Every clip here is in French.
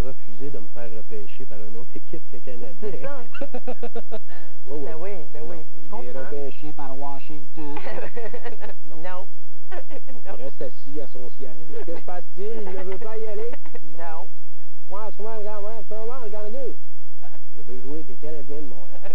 refusé de me faire repêcher par une autre équipe que Canadien. C'est ça. Oui, oui. Ben oui, ben oui. Non, Je il est comprends. repêché par Washington. Non. Il reste assis à son siège. Que se passe-t-il? Il ne veut pas y aller? Non. What's wrong, I'm gonna do? Je veux jouer avec les Canadiens de Montréal.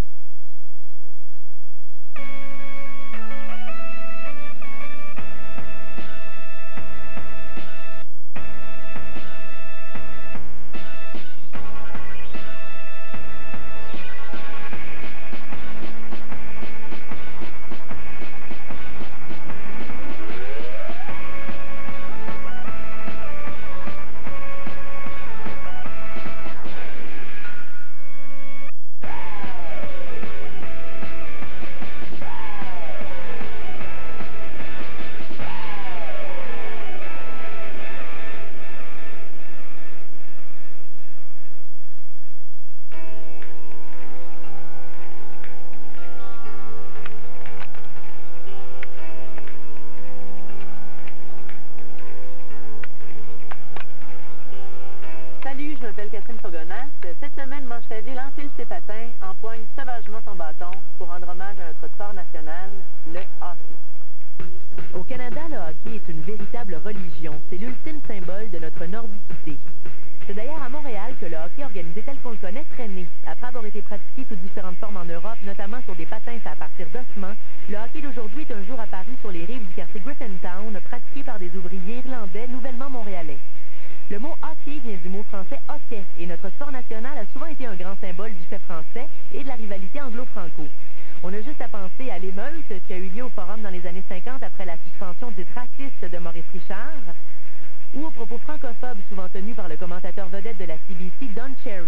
Salut, je m'appelle Catherine Fogonas. Cette semaine, Manche ta ville enfile ses patins, empoigne sauvagement son bâton pour rendre hommage à notre sport national, le hockey. Au Canada, le hockey est une véritable religion. C'est l'ultime symbole de notre nordicité. C'est d'ailleurs à Montréal que le hockey organisé tel qu'on le connaît serait né. Après avoir été pratiqué sous différentes formes en Europe, notamment sur des patins à partir d'ossements, le hockey d'aujourd'hui est un jour apparu sur les rives du quartier Griffintown, pratiqué par des ouvriers irlandais nouvellement montréalais. Le mot hockey vient du mot français hockey, et notre sport national a souvent été un grand symbole du fait français et de la rivalité anglo-franco. On a juste à penser à l'émeute qui a eu lieu au Forum dans les années 50 après la suspension dite raciste de Maurice Richard, ou aux propos francophobes souvent tenus par le commentateur vedette de la CBC, Don Cherry.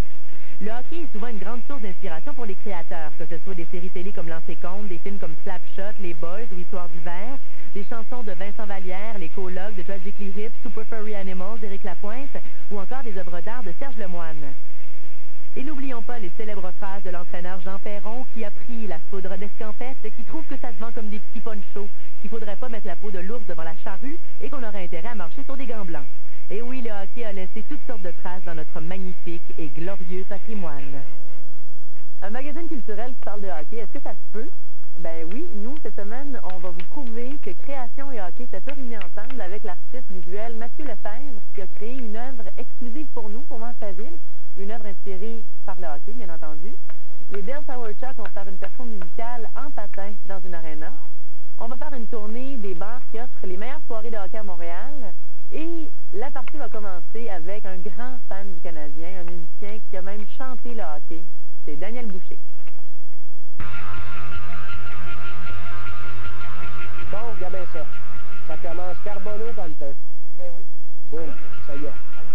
Le hockey est souvent une grande source d'inspiration pour les créateurs, que ce soit des séries télé comme Lancer Compte, des films comme Slapshot, Les Boys ou Histoire d'hiver, des chansons de Vincent Vallière, Les Colocs, de Tragically Hip, Super Furry Animals d'Éric Lapointe, ou encore des œuvres d'art de Serge Lemoine. Et n'oublions pas les célèbres phrases de l'entraîneur Jean Perron qui a pris la foudre d'escampette, qui trouve que ça se vend comme des petits ponchos, qu'il faudrait pas mettre la peau de l'ours devant la charrue et qu'on aurait intérêt à marcher sur des gants blancs. Et oui, le hockey a laissé toutes sortes de traces dans notre magnifique et glorieux patrimoine. Un magazine culturel qui parle de hockey, est-ce que ça se peut? Ben oui, nous, cette semaine, on va vous prouver que création et hockey s'est réunis ensemble avec l'artiste visuel Mathieu Lefebvre qui a créé une œuvre exclusive pour nous, pour Manche-ta-Ville, une œuvre inspirée par le hockey, bien entendu. Les Bell Tower Chuck vont faire une performance musicale en patin dans une aréna. On va faire une tournée des bars qui offrent les meilleures soirées de hockey à Montréal. Et la partie va commencer avec un grand fan du Canadien, un musicien qui a même chanté le hockey. C'est Daniel Boucher. Bon, regarde bien ça. Ça commence Carbonneau, Panther. Ben oui. Boum, ça y est.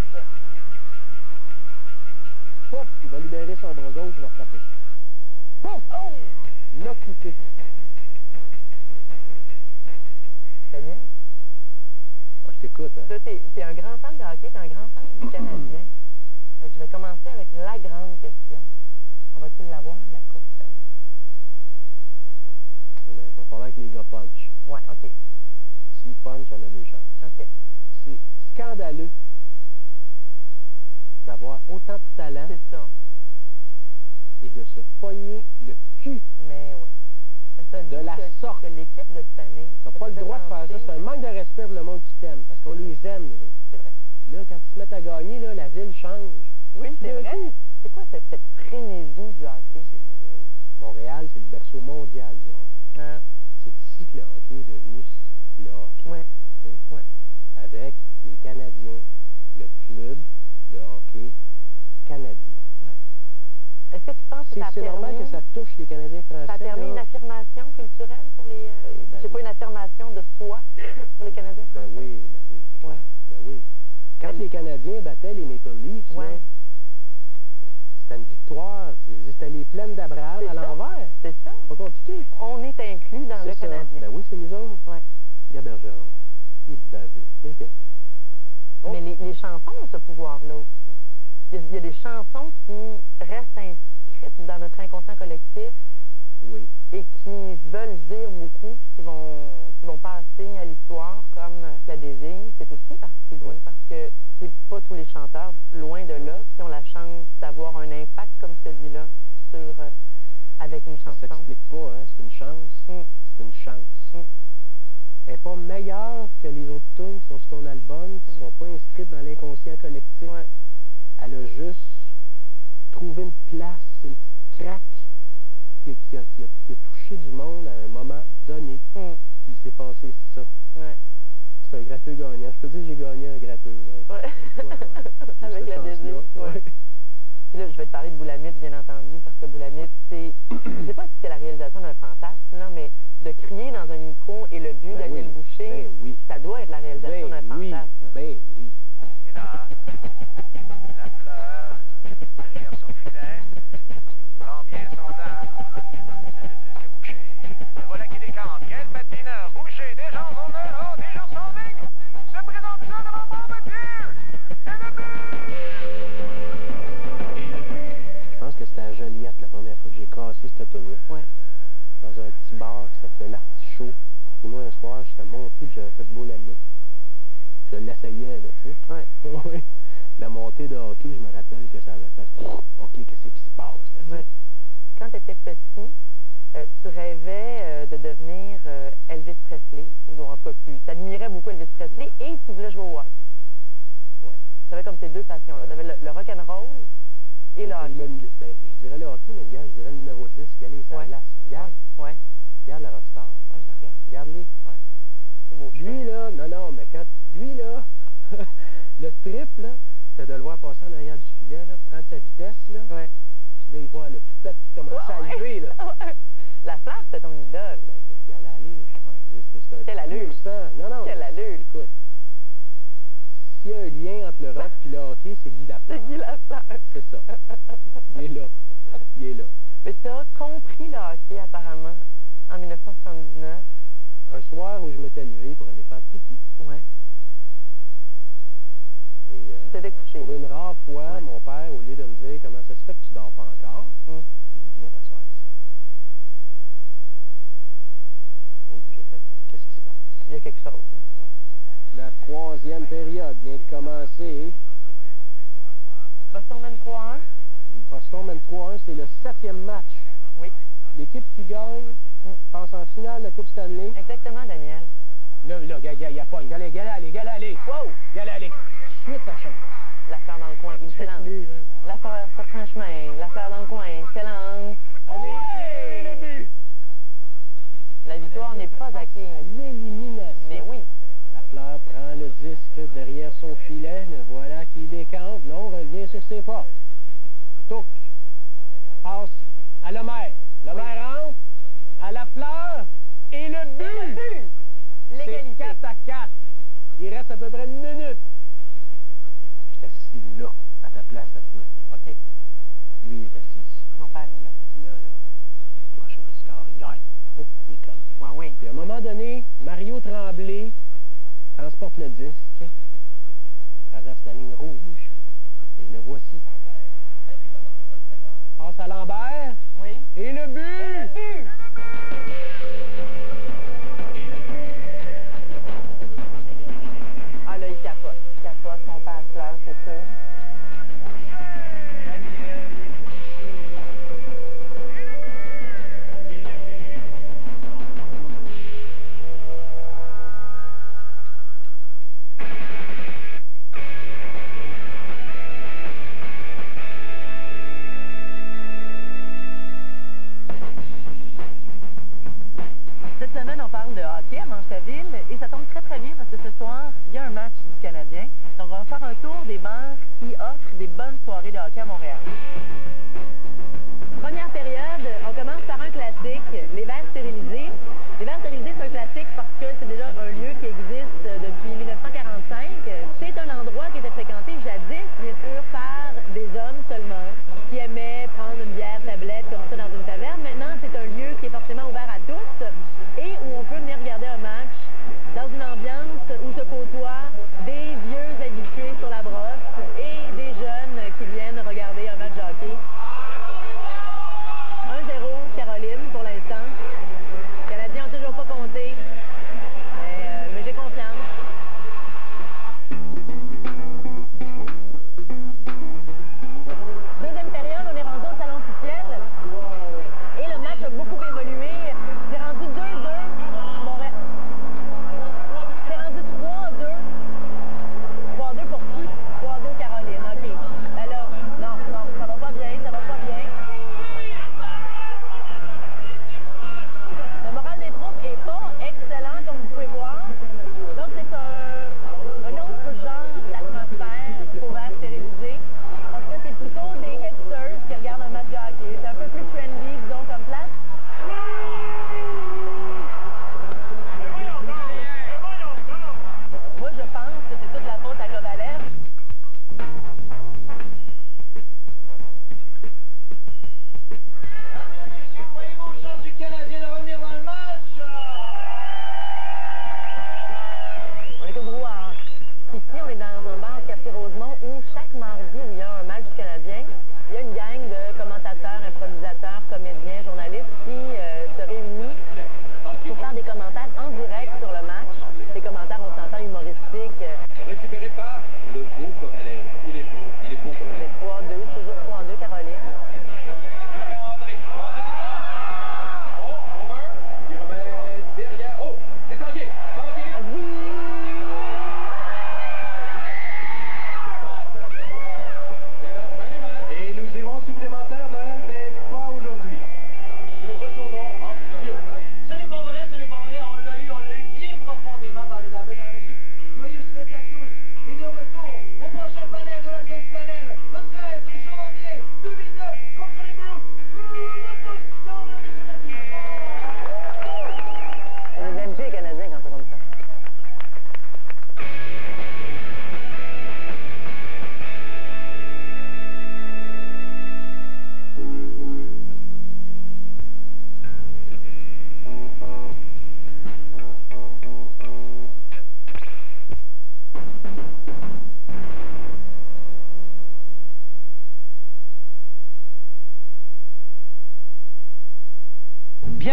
Pouf, il va libérer son bras gauche, il va frapper. Pouf! Oh! Il l'a coupé. Daniel? Ah, je t'écoute, hein? Ça, t'es un grand fan de hockey, t'es un grand fan du Canadien. Je vais commencer avec la grande question. On va-t-il l'avoir, la coupe? Mais il va falloir que les gars punch. Ouais, OK. S'ils punch, on a des chances. OK. C'est scandaleux d'avoir autant de talent C'est ça. et de se pogner le cul. Mais oui. Ça De dit la que, sorte. que l'équipe de cette année... T'as pas le droit de faire ça. C'est un manque de respect pour le monde qui t'aime, parce qu'on les aime, nous autres. C'est vrai. Là, quand ils se mettent à gagner, là, la ville change. Oui, c'est Tout d'un vrai. coup. C'est quoi cette frénésie du hockey? C'est nous autres. Montréal, c'est le berceau mondial du hockey. Hein? C'est ici que le hockey est devenu le hockey. Oui. Tu sais? Oui. Avec les Canadiens, le club de hockey canadien. Est-ce que tu penses que ça a C'est normal permis... que ça touche les Canadiens français. Ça a permis là. une affirmation culturelle pour les... Ben c'est pas oui. une affirmation de soi pour les Canadiens Ben français? oui, c'est clair. Ouais. Ben oui. Quand les Canadiens battaient les Maple Leafs, là, Ouais. c'était une victoire. C'était les plaines d'Abraham C'est à ça. l'envers. C'est ça. Pas compliqué. On est inclus dans le C'est ça. Canadien. Ben oui, c'est nous autres. Ouais. Gab Bergeron. Il est baveux. OK. Oh. Mais les chansons ont ce pouvoir-là aussi. Il y a des chansons qui restent inscrites dans notre inconscient collectif Oui. et qui veulent dire beaucoup, puis qui vont passer à l'histoire comme La Désir. C'est aussi particulier Ouais. parce que c'est pas tous tous les chanteurs, loin de là, qui ont la chance d'avoir un impact comme celui-là avec une Ça chanson. s'explique pas, hein? C'est une chance. C'est une chance. Elle n'est pas meilleure que les autres tunes qui sont sur ton album, qui ne sont pas inscrites dans l'inconscient collectif. Ouais. Elle a juste trouvé une place, une petite craque qui a touché du monde à un moment donné. Il s'est passé ça. Ouais. C'est un gratteux gagnant. Je peux dire que j'ai gagné un gratteux. Ouais. Ouais. Avec la bébé. Ouais. Puis là, je vais te parler de Boulamite, bien entendu, parce que Boulamite, c'est... Je sais pas si c'est la réalisation d'un fantasme, là, mais de crier dans un micro et le but d'Daniel Boucher, ça doit être la réalisation d'un fantasme. Ben oui. Et là, la fleur, derrière son filet, prend bien son temps. Le disque Boucher. Le voilà qui décante. Quel patineur. Boucher, déjà en zone 1, oh, déjà sans ligne. Se présente ça devant Bombardier. Et le but! Je pense que c'était à Joliette la première fois que j'ai cassé cette tune-là. Ouais. Dans un petit bar qui s'appelait l'Artichaut. Et moi, un soir, j'étais monté et j'avais fait Boulamite. Je l'assayais, là, tu sais. Ouais. Oui. La montée de hockey, je me rappelle que ça avait fait « OK, qu'est-ce qui se passe, là, Ouais. Quand tu étais petit, tu rêvais de devenir Elvis Presley, ou en tout cas, tu admirais beaucoup Elvis Presley et tu voulais jouer au hockey. Ouais. Tu avais comme tes deux passions, là. Tu avais le rock'n'roll et le hockey. Ben, je dirais le hockey, mais regarde, je dirais le numéro 10, regarde les Ouais. glace. Regarde. Ouais. Regarde la rockstar. Ouais, je la regarde. Regarde-les. Ouais. C'est beau. Lui, là, non, mais quand... Lui, là, le trip, là, c'était de le voir passer en arrière du filet, là, prendre sa vitesse, là. Ouais. Puis là, il voit le poupette qui commençait à lever, là. La Flash, c'était ton idole. Ben, regarde aller. C'est un Quelle allure. pur sang. Non. Quelle allure. Écoute, s'il y a un lien entre le rock et le hockey, c'est Guy Lafleur. C'est Guy Lafleur. C'est ça. Il est là. Il est là. Mais tu as compris le hockey, apparemment, en 1979. Un soir où je m'étais levé pour aller faire pipi. Ouais. Et, T'étais couché. pour une rare fois, mon père, au lieu de me dire comment ça se fait que tu dors pas encore, il dit viens t'asseoir ici. Oh, j'ai fait qu'est-ce qui se passe? Il y a quelque chose. La troisième période vient de commencer. Boston mène 3-1. Boston mène 3-1, c'est le 7e match. Oui. L'équipe qui gagne passe en finale de la Coupe Stanley. Exactement, Daniel. Là, il y a pogne. Allez. Wow! Allez. Suite sa chance. La fleur dans le coin, il s'élance. La fleur, ça prend chemin. La fleur dans le coin, s'élance. Allez, le but! La victoire n'est pas acquise. L'élimination. Mais oui. La fleur prend le disque derrière son filet. Le voilà qui décante. Non, revient sur ses pas. Touc. Passe à Lemaire. Lemaire rentre. À la fleur. Et le but! L'égalité. C'est 4-4. Il reste à peu près une minute. J'étais assis là, à ta place, à toi. OK. Lui, il est assis ici. Mon père est là. Là, le prochain score, il gagne. Oh, il est comme. Ouais, oui. Puis à un moment donné, Mario Tremblay transporte le disque, traverse la ligne rouge, et le voici. Passe à Lambert. Oui. Et le but! Et le but! Ah là, il capote. Il capote, son père pleure, c'est sûr. Cette semaine, on parle de hockey à Mancheville et ça tombe très très bien parce que ce soir, il y a un match du Canadien. Donc on va faire un tour des bars qui offrent des bonnes soirées de hockey à Montréal. Première période, on commence par un classique, les verres stérilisés. Les verres stérilisés, c'est un classique parce que c'est déjà un lieu qui existe depuis 1945. C'est un endroit qui était fréquenté jadis, bien sûr, par des hommes seulement, qui aimaient prendre une bière tablette comme ça dans une taverne. Maintenant, c'est un lieu qui est forcément ouvert à tous et où on peut venir regarder un match dans une ambiance où se côtoient des vieux habitués sur la brosse et des jeunes qui viennent regarder un match de hockey. 1-0, Caroline, pour l'instant. Les Canadiens n'ont toujours pas compté. Mais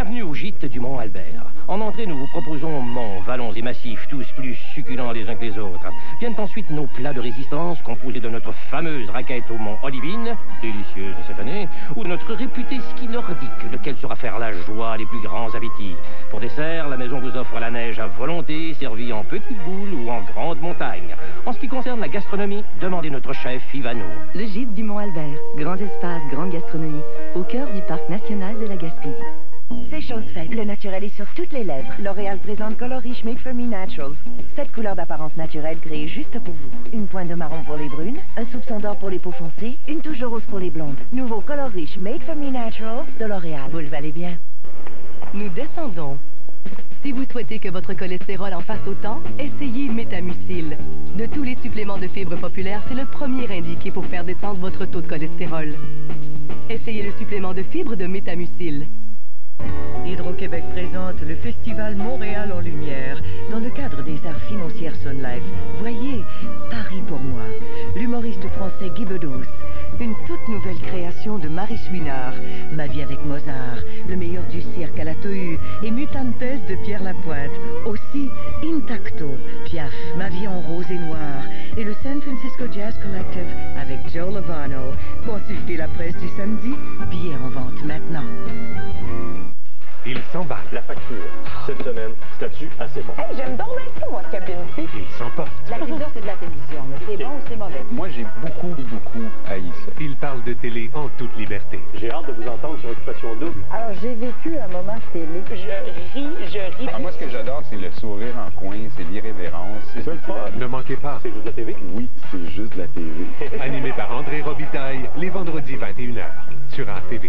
Bienvenue au gîte du Mont Albert. En entrée, nous vous proposons monts, vallons et massifs, tous plus succulents les uns que les autres. Viennent ensuite nos plats de résistance, composés de notre fameuse raquette au Mont Olivine, délicieuse cette année, ou de notre réputé ski nordique, lequel sera faire la joie les plus grands appétits. Pour dessert, la maison vous offre la neige à volonté, servie en petites boules ou en grandes montagnes. En ce qui concerne la gastronomie, demandez notre chef Ivano. Le gîte du Mont Albert, grand espace, grande gastronomie, au cœur du parc national de la Gaspésie. C'est chose faite. Le naturel est sur toutes les lèvres. L'Oréal présente Color Riche Made for Me Naturals. 7 couleurs d'apparence naturelle créées juste pour vous. Une pointe de marron pour les brunes, un soupçon d'or pour les peaux foncées, une touche de rose pour les blondes. Nouveau Color Riche Made for Me Naturals de L'Oréal. Vous le valez bien. Nous descendons. Si vous souhaitez que votre cholestérol en fasse autant, essayez Métamucil. De tous les suppléments de fibres populaires, c'est le premier indiqué pour faire descendre votre taux de cholestérol. Essayez le supplément de fibres de Métamucil. Hydro-Québec présente le festival Montréal en Lumière dans le cadre des arts financières Sun Life. Voyez, Paris pour moi, l'humoriste français Guy Bedos, une toute nouvelle création de Marie Chouinard, Ma vie avec Mozart, le meilleur du cirque à la Tohu et Mutantes de Pierre Lapointe. Aussi Intacto, Piaf, Ma vie en rose et noir et le San Francisco Jazz Collective avec Joe Lovano. Consultez la presse du samedi, billets en vente maintenant. Il s'emballe. La facture, cette semaine, statut assez bon. Hey, j'aime donc bien ça, moi, ce cabine-ci. Il s'emporte. La télévision, c'est de la télévision, mais c'est bon ou c'est mauvais? Moi, j'ai beaucoup haï ça. Il parle de télé en toute liberté. J'ai hâte de vous entendre sur Occupation Double. Alors, j'ai vécu un moment télé. Je ris. Moi, ce que j'adore, c'est le sourire en coin, c'est l'irrévérence. C'est ça le fun. Ne manquez pas. C'est juste la TV? Oui, c'est juste la TV. Animé par André Robitaille, les vendredis 21h, sur RTV.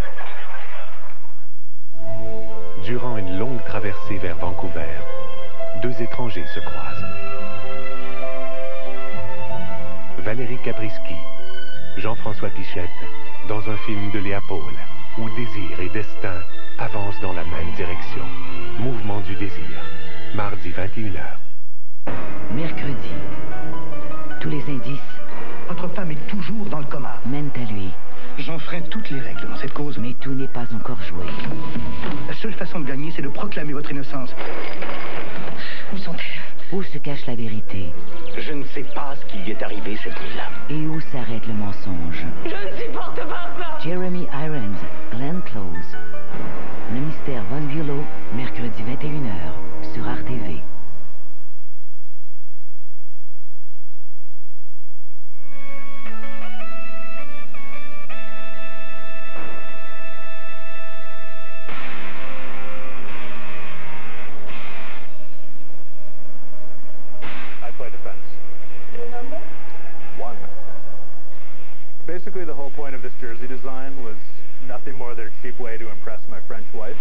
Durant une longue traversée vers Vancouver, deux étrangers se croisent. Valérie Kapriski, Jean-François Pichette, dans un film de Léa Paul, où désir et destin avancent dans la même direction. Mouvement du désir, mardi 21h. Mercredi, tous les indices Votre femme est toujours dans le coma. mènent à lui. J'enfreins toutes les règles dans cette cause. Mais tout n'est pas encore joué. La seule façon de gagner, c'est de proclamer votre innocence. Où sont-elles? Où se cache la vérité? Je ne sais pas ce qui lui est arrivé cette nuit-là. Et où s'arrête le mensonge? Je ne supporte pas ça! Jeremy Irons, Glenn Close. Le mystère Von Bulow, mercredi 21h, sur RTV. Basically, the whole point of this jersey design was nothing more than a cheap way to impress my French wife.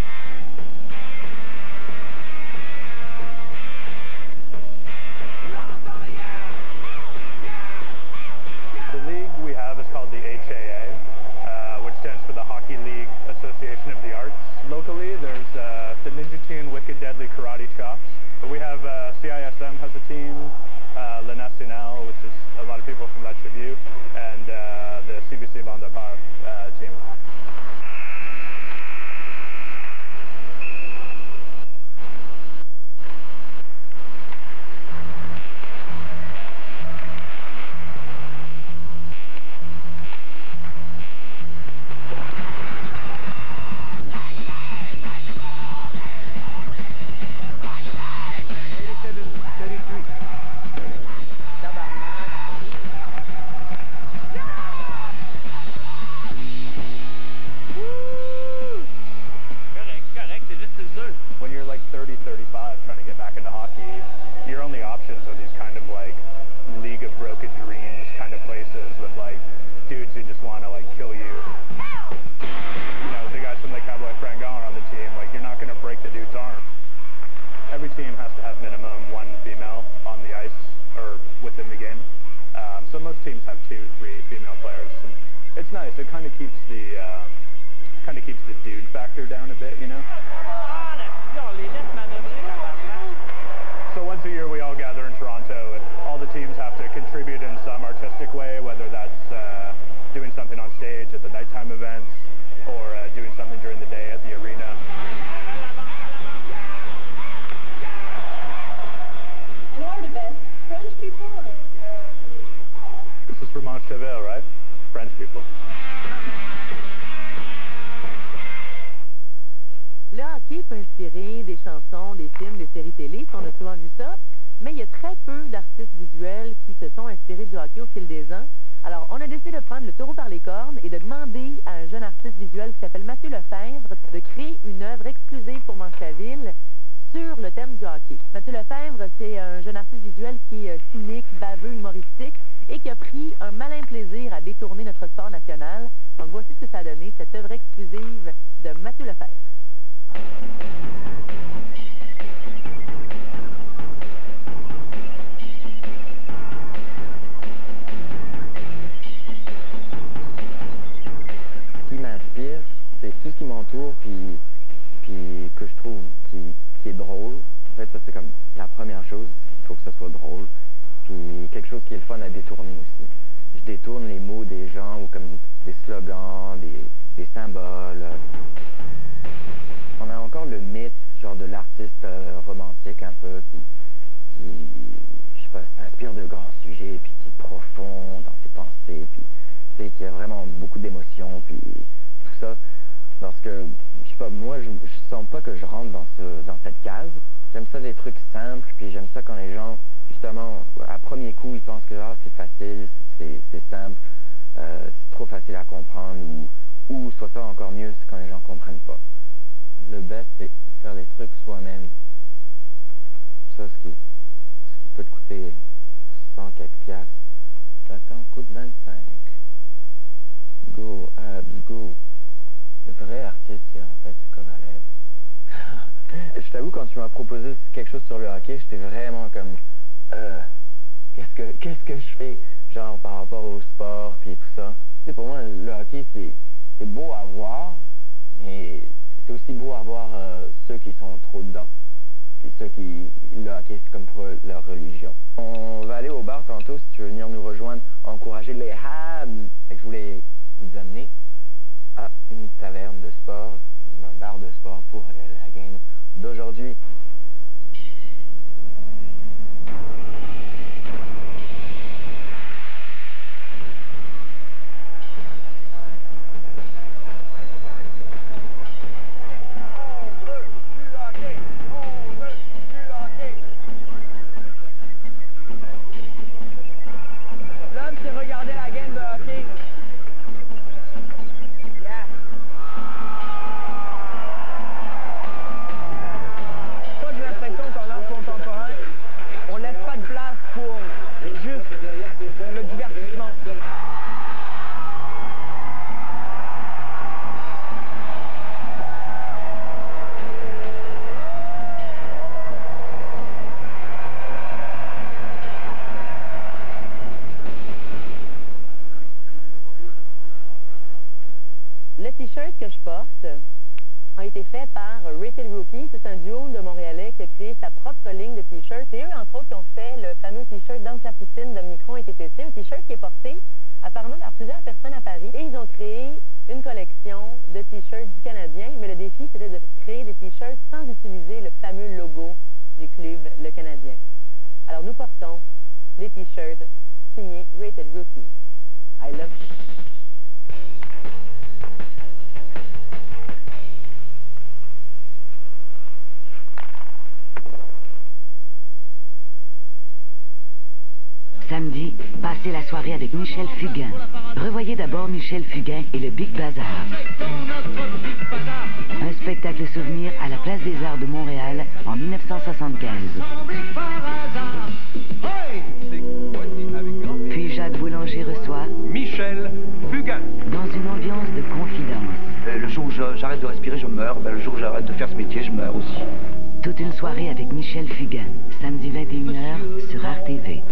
The league we have is called the HAA, which stands for the Hockey League Association of the Arts. Locally, there's the Ninja Tune Wicked Deadly Karate Chops. But we have CISM has a team, Le National, which is a lot of people from La Tribune, and the CBC Vandapar team. When you're like 30, 35 trying to get back into hockey, your only options are these kind of like League of Broken Dreams kind of places with like dudes who just want to like kill you. You know, the guys from the Cowboy Frangon are on the team, like you're not going to break the dude's arm. Every team has to have minimum one female on the ice or within the game. So most teams have 2, 3 female players. And it's nice. It kind of keeps the dude factor down a bit, you know. So once a year we all gather in Toronto and all the teams have to contribute in some artistic way, whether that's doing something on stage at the nighttime events or doing something during the day at the arena. for Monteville, right? French people. Le hockey peut inspirer des chansons, des films, des séries télé, on a souvent vu ça, mais il y a très peu d'artistes visuels qui se sont inspirés du hockey au fil des ans. Alors, on a décidé de prendre le taureau par les cornes et de demander à un jeune artiste visuel qui s'appelle Mathieu Lefebvre de créer une œuvre exclusive pour Mancheville sur le thème du hockey. Mathieu Lefebvre, c'est un jeune artiste visuel qui est cynique, baveux, humoristique et qui a pris un malin plaisir à détourner notre sport national. Donc, voici ce que ça a donné, cette œuvre exclusive de Mathieu Lefebvre. Ce qui m'inspire, c'est tout ce qui m'entoure, puis que je trouve qui est drôle. En fait, ça c'est comme la première chose, il faut que ça soit drôle. Puis quelque chose qui est le fun à détourner aussi. Je détourne les mots des gens ou comme des slogans, des symboles. On a encore le mythe, genre de l'artiste romantique un peu, qui je sais pas, s'inspire de grands sujets, puis qui est profond dans ses pensées, puis tu sais, qui a vraiment beaucoup d'émotions, puis tout ça. Parce que, je sais pas, moi, je sens pas que je rentre dans cette case. J'aime ça les trucs simples, puis j'aime ça quand les gens, justement, à premier coup, ils pensent que ah, c'est facile, c'est simple, c'est trop facile à comprendre, ou soit ça encore mieux, c'est quand les gens comprennent pas. Le best, c'est faire les trucs soi-même. Ça, ce qui peut te coûter 100 quelques piastres, ça t'en coûte 25. Go, go. Le vrai artiste, c'est en fait Kovalev. Je t'avoue, quand tu m'as proposé quelque chose sur le hockey, j'étais vraiment comme... Qu'est-ce que je fais? Genre, par rapport au sport, puis tout ça. Tu sais, pour moi, le hockey, c'est beau à voir, mais c'est aussi beau à voir ceux qui sont trop dedans. Puis ceux qui... Le hockey, c'est comme pour eux, leur religion. On va aller au bar tantôt, si tu veux venir nous rejoindre, encourager les Habs. Et je voulais vous amener à une taverne de sport, un bar de sport pour la game d'aujourd'hui. L'homme, c'est regarder la game de hockey. Yeah. Moi, j'ai l'impression qu'en art contemporain, on laisse pas de place pour juste le divertissement. Le t-shirt que je porte a été fait par Rated Rookie. C'est un duo de Montréalais qui a créé sa propre ligne de t-shirts. C'est eux, entre autres, qui ont fait le fameux t-shirt Danse la poutine de Micron et TTC, un t-shirt qui est porté apparemment par plusieurs personnes à Paris. Et ils ont créé une collection de t-shirts du Canadien, mais le défi, c'était de créer des t-shirts sans utiliser le fameux logo du club, le Canadien. Alors, nous portons les t-shirts signés Rated Rookie. I love you. Samedi, passez la soirée avec Michel Fugain. Revoyez d'abord Michel Fugain et le Big Bazar. Un spectacle souvenir à la Place des Arts de Montréal en 1975. Puis Jacques Boulanger reçoit Michel Fugain. Dans une ambiance de confidence. Le jour où j'arrête de respirer, je meurs. Ben, le jour où j'arrête de faire ce métier, je meurs aussi. Toute une soirée avec Michel Fugain. Samedi 21h sur RTV.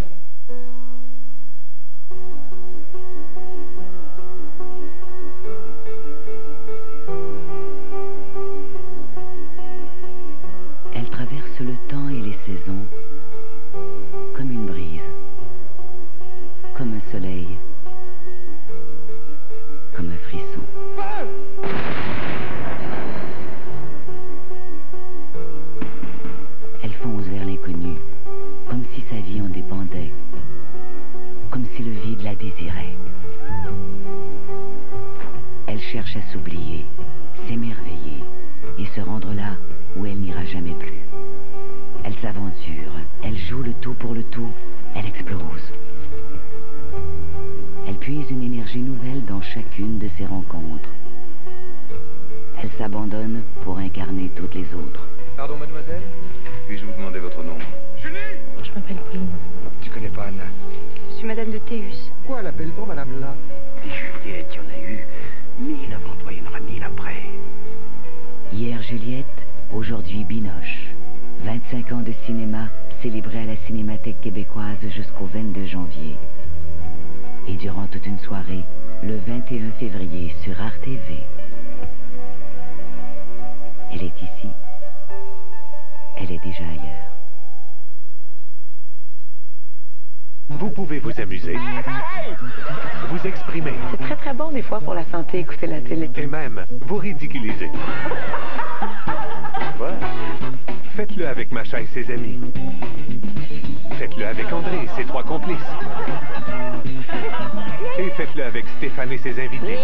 Elle traverse le temps et les saisons comme une brise, comme un soleil, comme un frisson. Elle fonce vers l'inconnu, comme si sa vie en dépendait, comme si le le vide la désirait. Elle cherche à s'oublier, s'émerveiller et se rendre là où elle n'ira jamais plus. Elle s'aventure, elle joue le tout pour le tout, elle explose. Elle puise une énergie nouvelle dans chacune de ses rencontres. Elle s'abandonne pour incarner toutes les autres. Pardon, mademoiselle? Puis-je vous demander votre nom? Julie! Je m'appelle Pauline. Tu connais pas Anna? Je suis madame de Théus. Pourquoi elle appelle pas madame là? Des Juliette, il y en a eu 1000 avant toi, il y en aura 1000 après. Hier Juliette, aujourd'hui Binoche. 25 ans de cinéma célébrés à la Cinémathèque québécoise jusqu'au 22 janvier. Et durant toute une soirée, le 21 février sur Arte TV. Elle est ici. Elle est déjà ailleurs. Vous pouvez vous amuser, vous exprimer. C'est très très bon des fois pour la santé, écouter la télé. Et même vous ridiculiser. Ouais. Faites-le avec Macha et ses amis. Faites-le avec André et ses 3 complices. Et faites-le avec Stéphane et ses invités.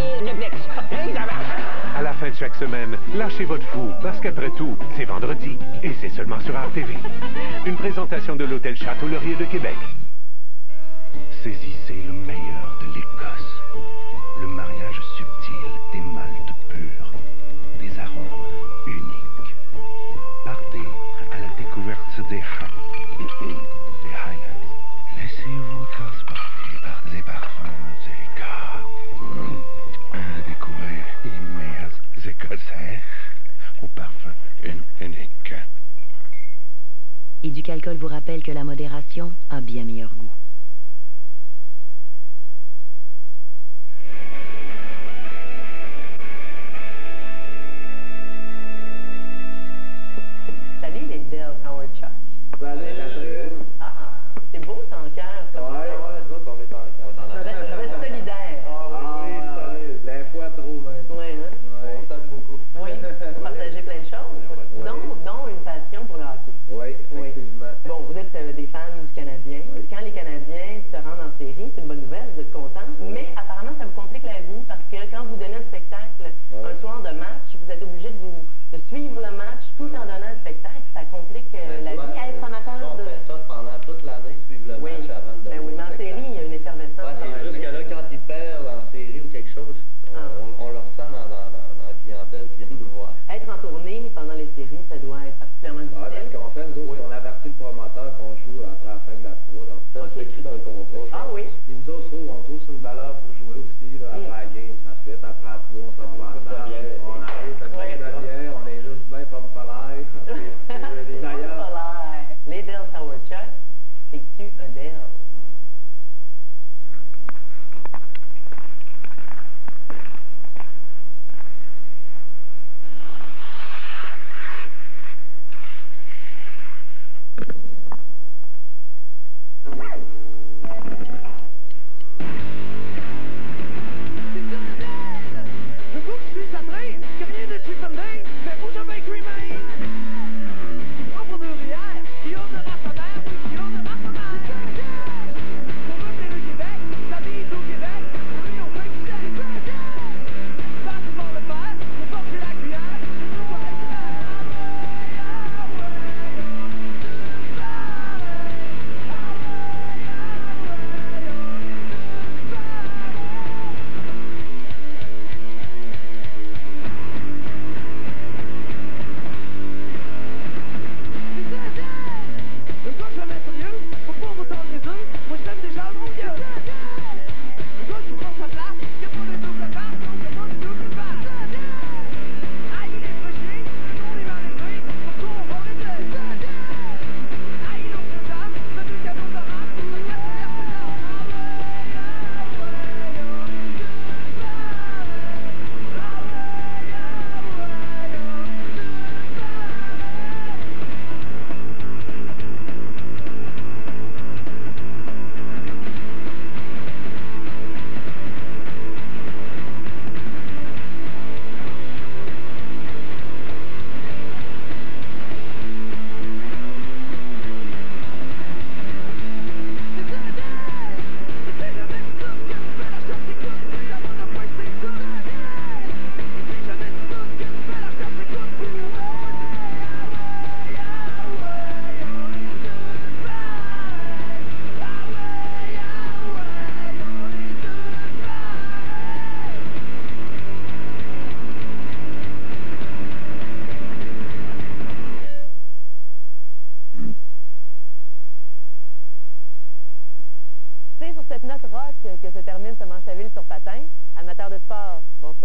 À la fin de chaque semaine, lâchez votre fou, parce qu'après tout, c'est vendredi, et c'est seulement sur Arte TV. Une présentation de l'Hôtel Château-Laurier de Québec. Saisissez le meilleur de l'Écosse. Le mariage subtil des maltes purs, des arômes uniques. Partez à la découverte des Highlands. Laissez-vous transporter par des parfums délicats. Découvrez les meilleurs Écossais au parfum unique. Éducalcool vous rappelle que la modération a bien meilleur goût. Salut les belles Howard Chuck. Salut Catherine. Ah, c'est beau ton cœur, ça. Ouais, nous autres, on est en cœur. Reste solidaire. Oui, salut. Des fois trop, même. Oui, hein? Ouais. On s'aime beaucoup. Oui, partager plein de choses. Dont une passion pour le hockey. Oui, effectivement. Bon, vous êtes des fans du Canadien. Oui. Quand les Canadiens termine ce manche à ville sur patin. Amateurs de sport, bonsoir.